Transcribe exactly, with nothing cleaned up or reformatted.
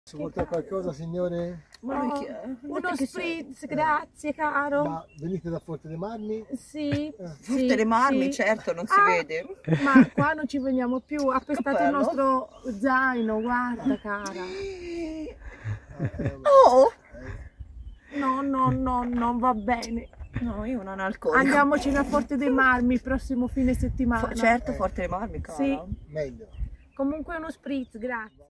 Si porta qualcosa, signore? Ma lui Oh, chi è? uno spritz, grazie caro. Ma venite da Forte dei Marmi? Sì, Forte sì, dei Marmi, sì. certo, non si Ah, vede. ma qua non ci veniamo più. Ha pestato il bello. nostro zaino, guarda cara. Oh! No, no, no, non va bene. No, io non alcolico. Andiamocene a Forte dei Marmi il prossimo fine settimana. Fo- certo, Forte dei Marmi, cara. Sì. Meglio. Comunque uno spritz, grazie.